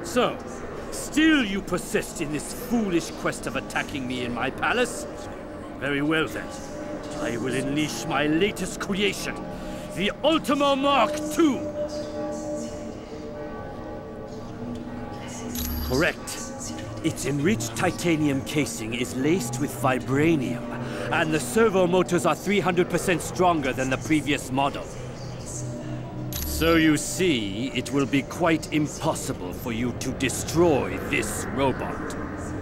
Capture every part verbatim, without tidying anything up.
So, still you persist in this foolish quest of attacking me in my palace? Very well then. I will unleash my latest creation, the Ultimo Mark two! Correct. Its enriched titanium casing is laced with vibranium, and the servo motors are three hundred percent stronger than the previous model. So you see, it will be quite impossible for you to destroy this robot.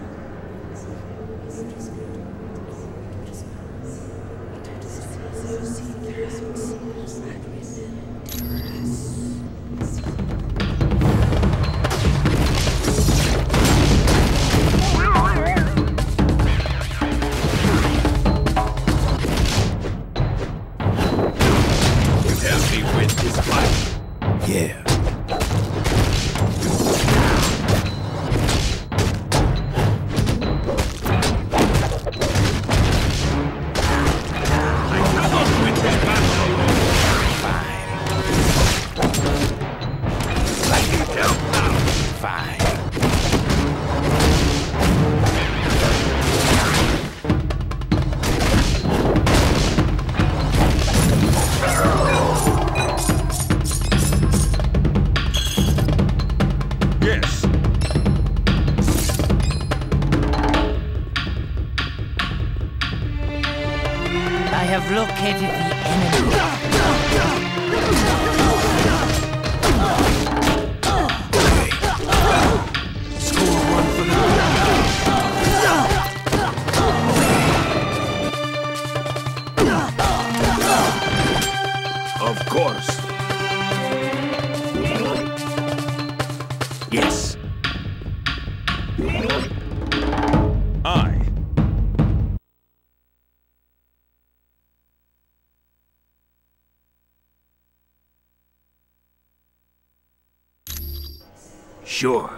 Located the enemy. Score one for the Of course. Yes. I. Sure.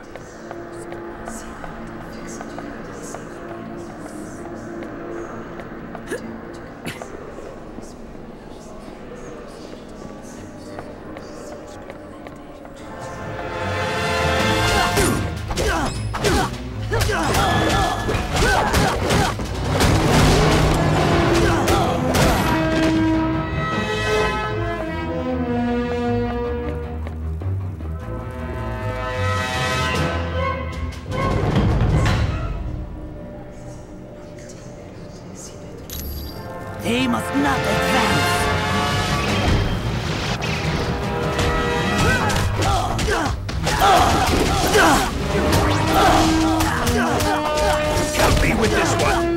They must not advance. Help me with this one.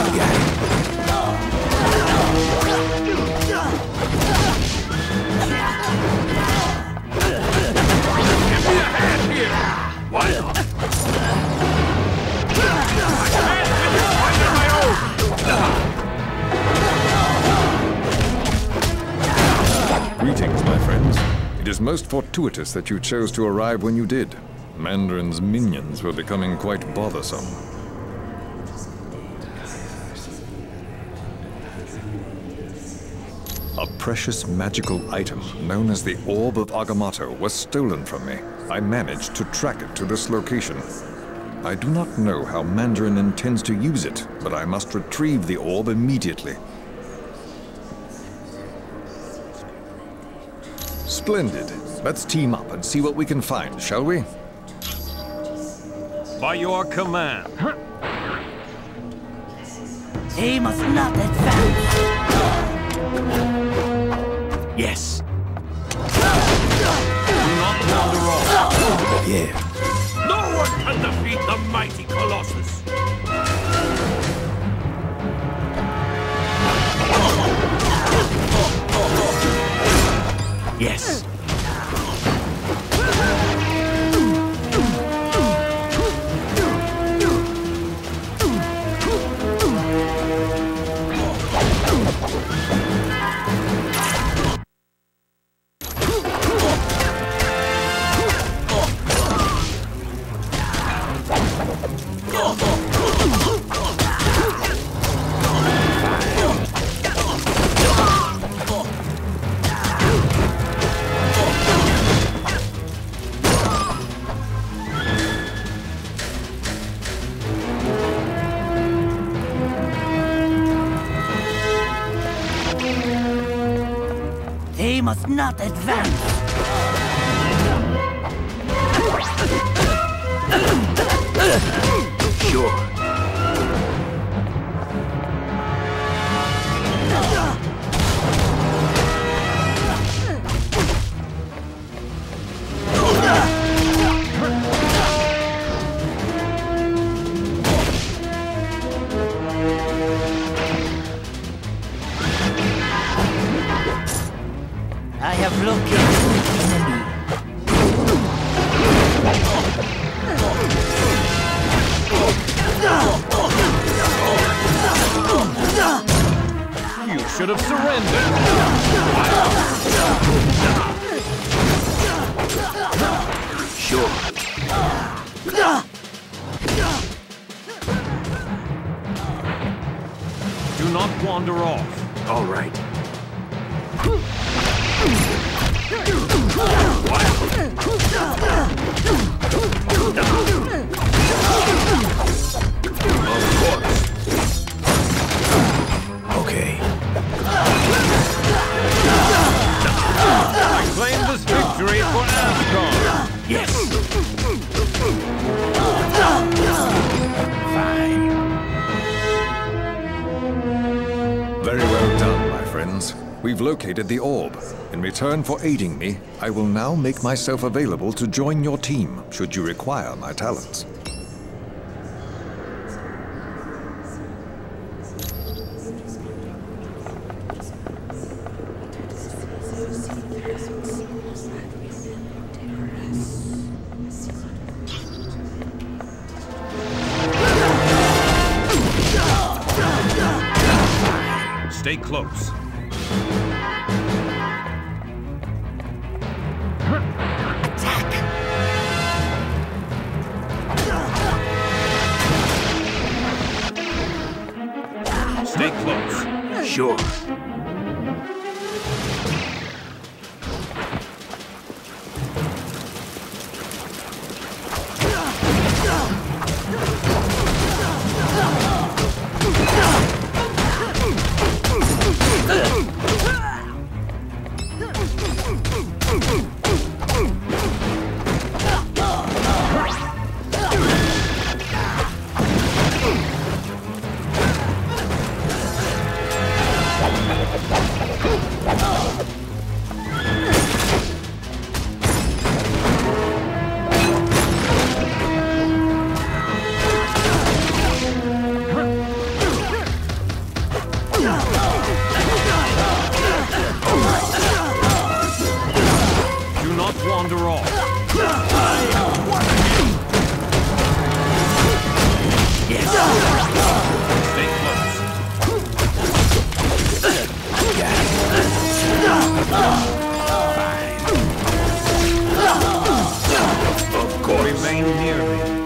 Give me a hand here. Why not? I can't finish under my own. Greetings, my friends. It is most fortuitous that you chose to arrive when you did. Mandarin's minions were becoming quite bothersome. A precious magical item known as the Orb of Agamotto was stolen from me. I managed to track it to this location. I do not know how Mandarin intends to use it, but I must retrieve the orb immediately. Splendid. Let's team up and see what we can find, shall we? By your command. They must not advance. Yes. Do not wander off. Yeah. No one can defeat the mighty Colossus! Yes. They must not advance. Sure. I have located the enemy. You should have surrendered. Sure. Do not wander off. All right. Of course. Okay. I claim this victory for Asgard. Yes. Fine. Very well done, my friends. We've located the orb. In return for aiding me, I will now make myself available to join your team, should you require my talents. Stay close. Stay close. Sure. Wander off. Yes. Stay close. Fine. Of course. Remain near me.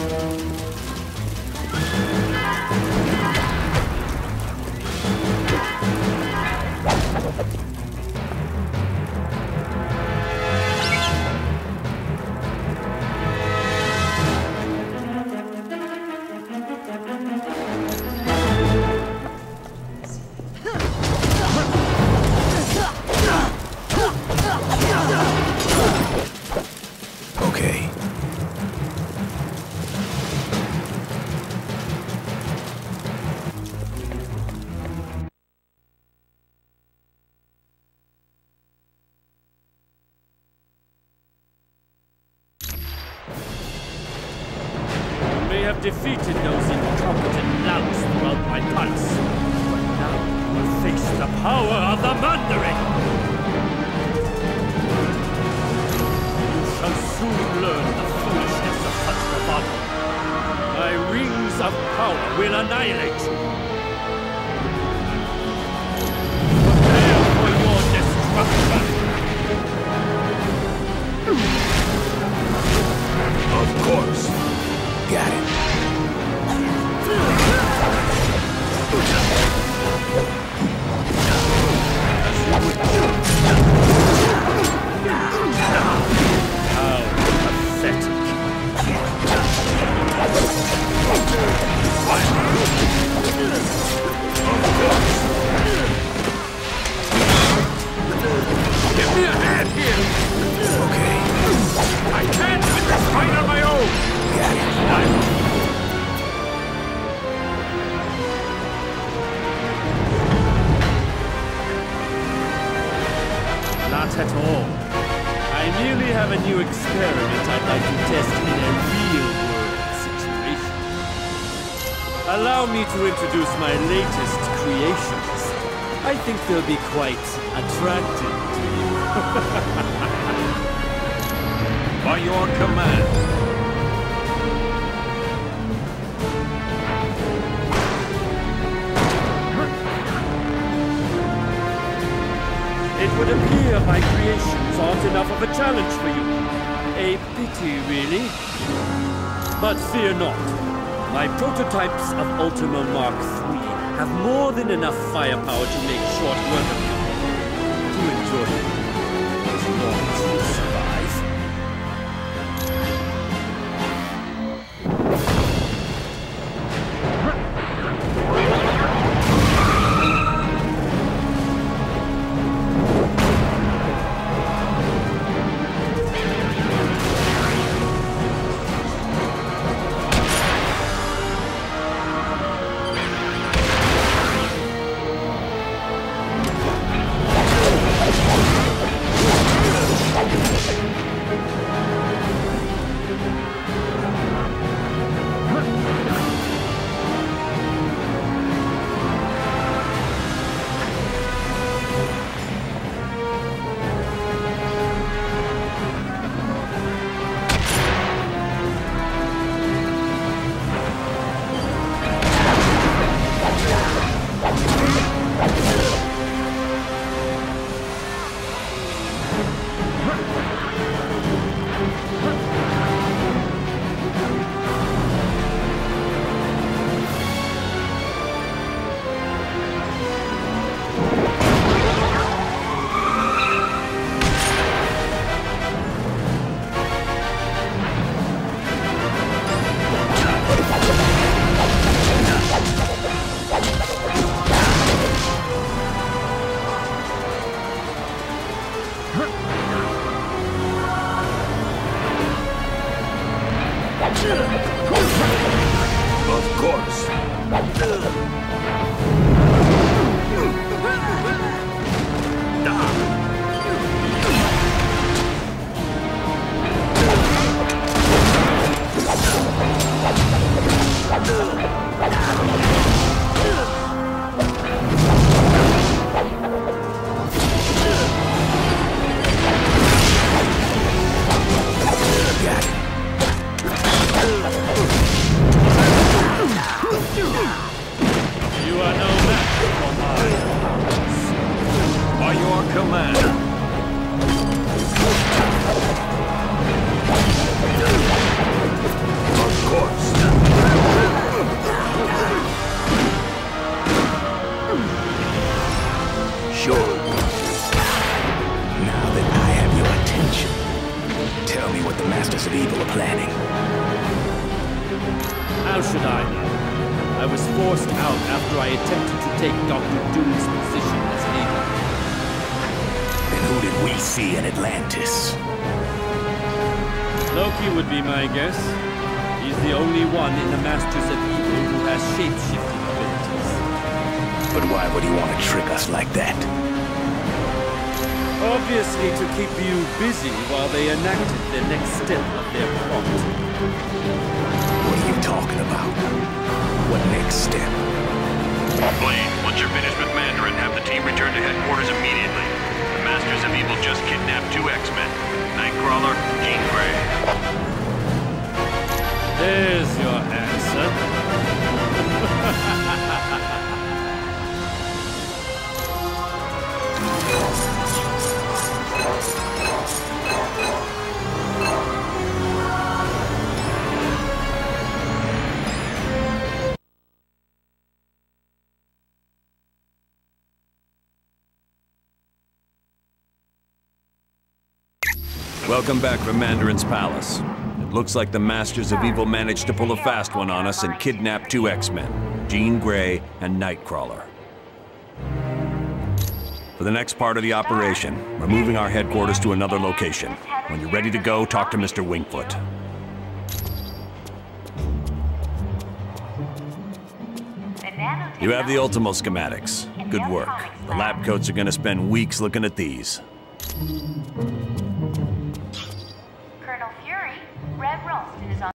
Okay. May have defeated those incompetent louts throughout my pulse, but now I will face the power of the Mandarin! You shall soon learn the foolishness of such bravado. My rings of power will annihilate you. Prepare for your destruction! Of course. Got it. How pathetic. Not at all. I merely have a new experiment I'd like to test in a real-world situation. Allow me to introduce my latest creations. I think they'll be quite attractive to you. By your command. It would appear my creations aren't enough of a challenge for you. A pity, really. But fear not. My prototypes of Ultimo Mark three have more than enough firepower to make short work of you. To enjoy it. If you want to survive. Of course. You are no match for my powers. By your command. Of course. Sure. Now that I have your attention, tell me what the Masters of Evil are planning. How should I know? I was forced out after I attempted to take Doctor Doom's position as leader. And who did we see in Atlantis? Loki would be my guess. He's the only one in the Masters of Evil who has shape-shifting abilities. But why would he want to trick us like that? Obviously to keep you busy while they enacted the next step of their plot. What are you talking about? What next step? Blade, once you're finished with Mandarin, have the team return to headquarters immediately. The Masters of Evil just kidnapped two X-Men, Nightcrawler, Jean Grey. There's your answer. Welcome back from Mandarin's palace. It looks like the Masters of Evil managed to pull a fast one on us and kidnap two X-Men, Jean Grey and Nightcrawler. For the next part of the operation, we're moving our headquarters to another location. When you're ready to go, talk to Mister Wingfoot. You have the Ultimo schematics. Good work. The lab coats are gonna spend weeks looking at these.